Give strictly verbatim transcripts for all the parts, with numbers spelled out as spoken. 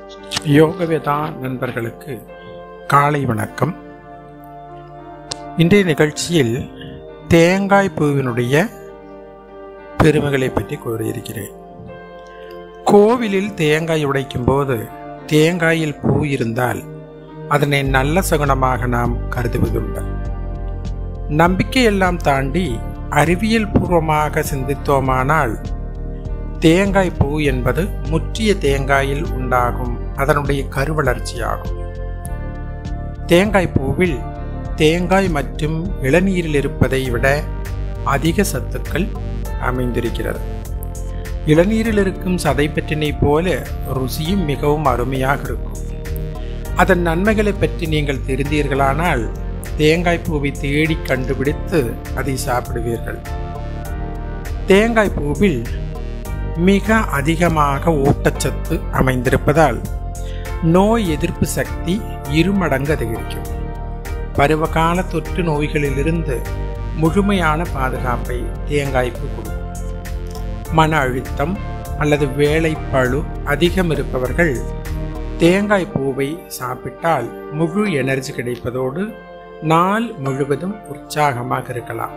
யோகவேதா நண்பர்களுக்கு காலை வணக்கம். இன்றைய நிகழ்ச்சியில் தேங்காய் பூவினுடைய பெருமைகளை பற்றி கூறியிருக்கிறேன். கோவிலில் தேங்காய் உடைக்கும் போது தேங்காயில் பூ இருந்தால் அதனை நல்ல சகுனமாக நாம் கருதுவதுண்டு. நம்பிக்கையெல்லாம் தாண்டி அறிவியல் பூர்வமாக சிந்தித்தோமானால் தேங்காய் பூ என்பது முற்றிய தேங்காயில் உண்டாகும் அதனுடைய கருவளர்ச்சியாகும். தேங்காய் பூவில் தேங்காய் மற்றும் இளநீரில் இருப்பதை விட அதிக சத்துக்கள் அமைந்திருக்கிறது. இளநீரில் இருக்கும் சதைப்பற்றினை போல ருசியும் மிகவும் அருமையாக இருக்கும். அதன் நன்மைகளை பற்றி நீங்கள் தெரிந்தீர்களானால் தேங்காய் பூவை தேடி கண்டுபிடித்து அதை சாப்பிடுவீர்கள். தேங்காய் பூவில் மிக அதிகமாக ஊட்டச்சத்து அமைந்திருப்பதால் நோய் எதிர்ப்பு சக்தி இருமடங்கு அதிகரிக்கும். பருவகால தொற்று நோய்களிலிருந்து முழுமையான பாதுகாப்பை தேங்காய் பூ கொடுக்கும். மன அழுத்தம் அல்லது வேலைப்பளு அதிகம் இருப்பவர்கள் தேங்காய் பூவை சாப்பிட்டால் முழு எனர்ஜி கிடைப்பதோடு நாள் முழுவதும் உற்சாகமாக இருக்கலாம்.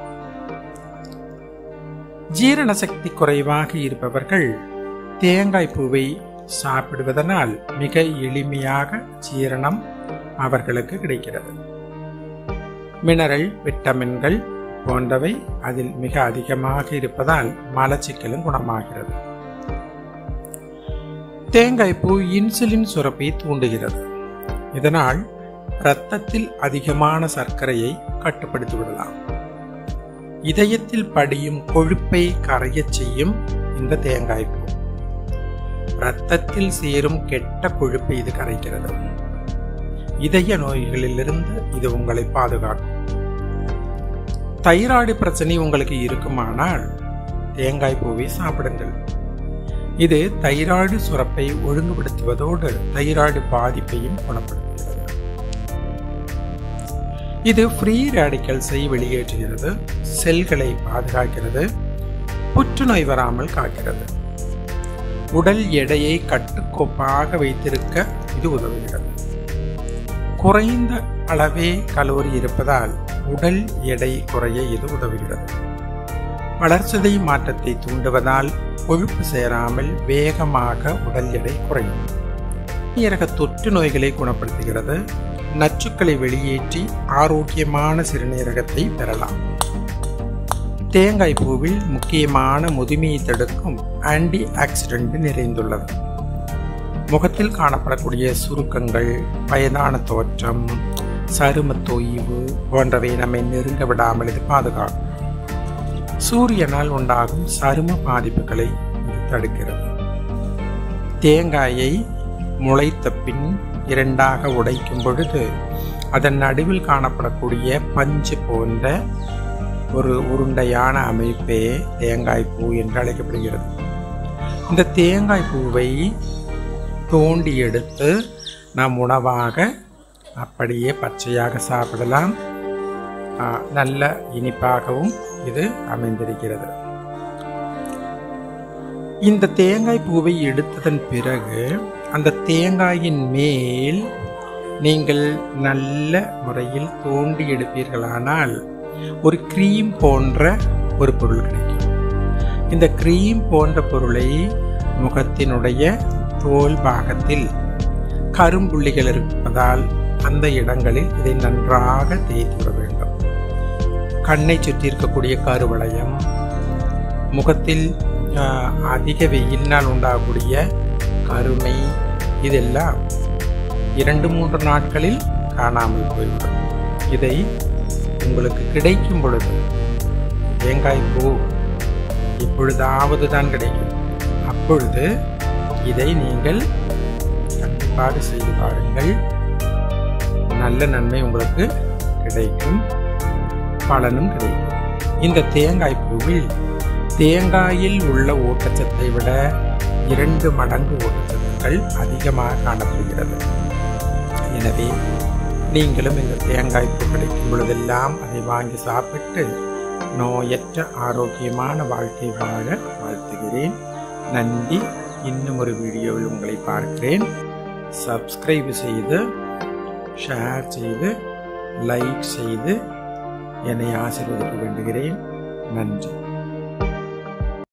ஜீரண சக்தி குறைவாக இருப்பவர்கள் தேங்காய் பூவை சாப்பிடுவதனால் மிக எளிமையாக ஜீரணம் அவர்களுக்கு கிடைக்கிறது. மினரல், விட்டமின்கள் போன்றவை அதில் மிக அதிகமாக இருப்பதால் மலச்சிக்கலும் குணமாகிறது. தேங்காய் பூ இன்சுலின் சுரப்பை தூண்டுகிறது. இதனால் இரத்தத்தில் அதிகமான சர்க்கரையை கட்டுப்படுத்தி விடலாம். இதயத்தில் படியும் கொழுப்பை கரையச் செய்யும் இந்த தேங்காய் பூ. இரத்தத்தில் சேரும் கெட்ட கொழுப்பை இது கரைக்கிறது. இதய நோய்களிலிருந்து இது உங்களை பாதுகாக்கும். தைராய்டு பிரச்சனை உங்களுக்கு இருக்குமானால் தேங்காய் பூவை சாப்பிடுங்கள். இது தைராய்டு சுரப்பை ஒழுங்குபடுத்துவதோடு தைராய்டு பாதிப்பையும் குணப்படுத்துகிறது. இது ஃப்ரீ ரேடிக்கல்ஸை வெளியேற்றுகிறது, செல்களை பாதுகாக்கிறது, புற்றுநோய் வராமல் காக்கிறது. உடல் எடையை கட்டுக்கோப்பாக வைத்திருக்க இது உதவுகிறது. குறைந்த அளவே கலோரி இருப்பதால் உடல் எடை குறைய இது உதவுகிறது. வளர்சிதை மாற்றத்தை தூண்டுவதால் கொழுப்பு சேராமல் வேகமாக உடல் எடை குறையும். சிறுநீரக தொற்று நோய்களை குணப்படுத்துகிறது. நச்சுக்களை வெளியேற்றி ஆரோக்கியமான சிறுநீரகத்தை பெறலாம். தேங்காய் பூவில் முக்கியமான முதுமையை தடுக்கும் ஆன்டி ஆக்சிடென்ட் நிறைந்துள்ளது. முகத்தில் காணப்படக்கூடிய சுருக்கங்கள், வயதான தோற்றம், சரும தொய்வு போன்றவை நம்மை நெருங்க விடாமல் இது பாதுகாக்கும். சூரியனால் உண்டாகும் சரும பாதிப்புகளை இது தடுக்கிறது. தேங்காயை முளைத்த பின் இரண்டாக உடைக்கும் பொழுது அதன் நடுவில் காணப்படக்கூடிய பஞ்சு போன்ற ஒரு உருண்டையான அமைப்பே தேங்காய் பூ என்று அழைக்கப்படுகிறது. இந்த தேங்காய் பூவை தோண்டி எடுத்து நாம் உணவாக அப்படியே பச்சையாக சாப்பிடலாம். நல்ல இனிப்பாகவும் இது அமைந்திருக்கிறது. இந்த தேங்காய் பூவை எடுத்ததன் பிறகு அந்த தேங்காயின் மேல் நீங்கள் நல்ல முறையில் தோண்டி எடுப்பீர்களானால் ஒரு கிரீம் போன்ற ஒரு பொருள் கிடைக்கும். இந்த கிரீம் போன்ற பொருளை முகத்தினுடைய தோல் பாகத்தில் கரும்புள்ளிகள் இருப்பதால் அந்த இடங்களில் இதை நன்றாக தேய்த்து விட வேண்டும். கண்ணை சுற்றி இருக்கக்கூடிய கருவளையம், முகத்தில் அதிக வெயிலினால் உண்டாகக்கூடிய கருமை, இதெல்லாம் இரண்டு மூன்று நாட்களில் காணாமல் போய்விடும். இதை உங்களுக்கு கிடைக்கும் பொழுது, தேங்காய் பூ எப்பொழுதாவது தான் கிடைக்கும், அப்பொழுது இதை நீங்கள் கண்டிப்பாக செய்து பாருங்கள். நல்ல நன்மை உங்களுக்கு கிடைக்கும், பலனும் கிடைக்கும். இந்த தேங்காய் பூவில் தேங்காயில் உள்ள ஊட்டச்சத்தை விட இரண்டு மடங்கு ஊட்டச்சத்துக்கள் அதிகமாக காணப்படுகிறது. எனவே நீங்களும் இந்த தேங்காய் பூ கிடைக்கும் பொழுதெல்லாம் அதை வாங்கி சாப்பிட்டு நோயற்ற ஆரோக்கியமான வாழ்க்கை வாழ வாழ்த்துகிறேன். நன்றி. இன்னும் ஒரு வீடியோவில் உங்களை பார்க்கிறேன். சப்ஸ்கிரைப் செய்து ஷேர் செய்து லைக் செய்து என்னை ஆசீர்வதிக்க வேண்டுகிறேன். நன்றி.